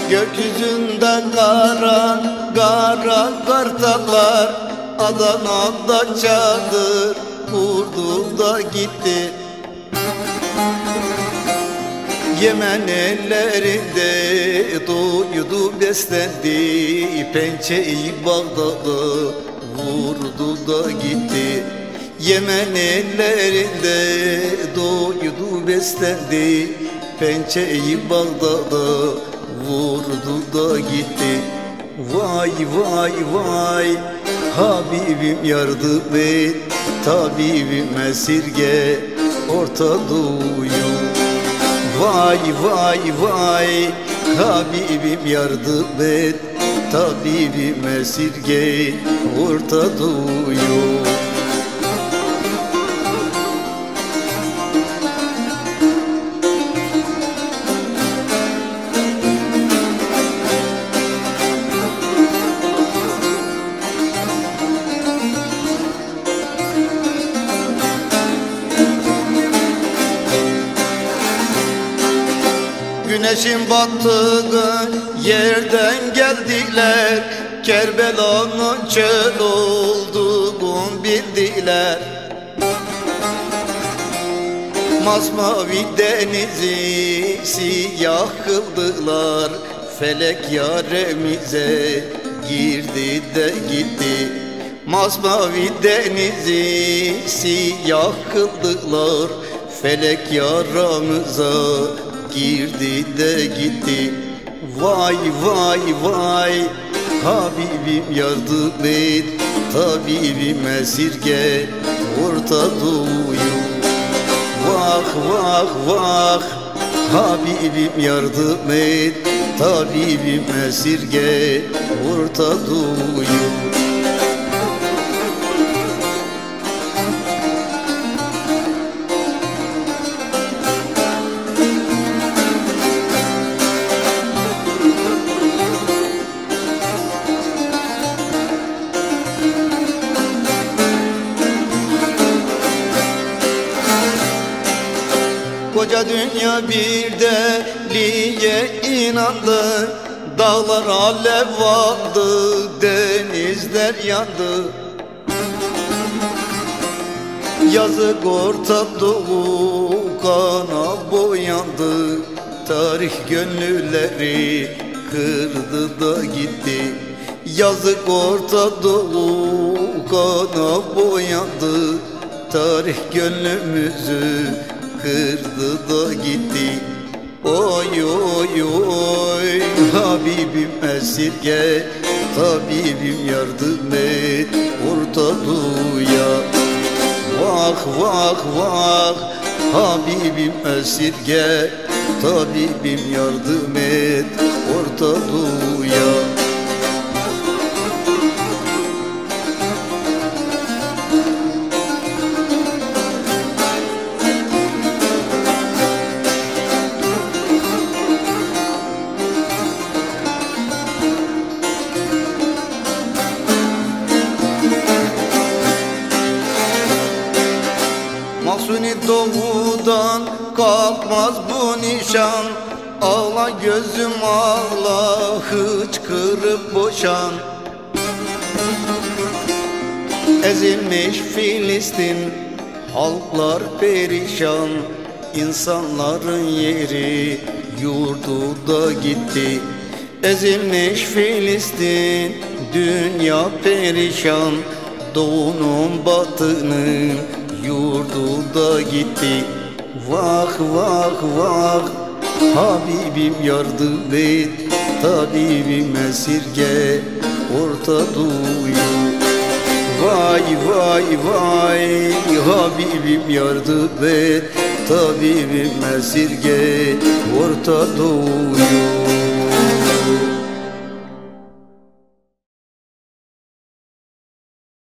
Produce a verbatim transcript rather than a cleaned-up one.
Gökyüzünde kara, kara kartallar Adana'da çadır kurdu da gitti. Yemen ellerinde doydu beslendi, pençeyi Bağdat'a vurdu da gitti. Yemen ellerinde doydu beslendi, pençeyi Bağdat'a vurdu da gitti. Vay vay vay Habibim yardım et, tabibim esirge Orta Doğu'yu. Vay vay vay Habibim yardım et, tabibim esirge Orta Doğu'yu. Güneşin battığı yerden geldiler, Kerbela'nın çöl olduğunu bildiler. Masmavi denizi siyah kıldılar, felek yaremize girdi de gitti. Masmavi denizi siyah kıldılar, felek yaramıza girdi de gitti. Vay vay vay Habibim yardım et, tabibim esirge Orta Doğu'yu. Vah vah vah Habibim yardım et, tabibim esirge Orta Doğu'yu. Koca dünya bir deliye inandı, dağlar alev aldı, denizler yandı. Yazık Orta Doğu kana boyandı, tarih gönülleri kırdı da gitti. Yazık Orta Doğu kana boyandı, tarih gönlümüzü kırdı da gitti. Oy oy oy Habibim esirge, tabibim yardım et Orta Doğu'ya. Vah vah vah Habibim esirge, tabibim yardım et Orta Doğu'ya. Mahsuni doğudan kalkmaz bu nişan, ağla gözüm ağla hıçkırıp boşan. Ezilmiş Filistin, halklar perişan, insanların yeri yurdu da gitti. Ezilmiş Filistin, dünya perişan, doğunun batının yurdu da gitti. Vah vah vah Habibim yardım et, tabibim esirge Orta Doğu'yu. Vay vay vay Habibim yardım et, tabibim esirge Orta Doğu'yu.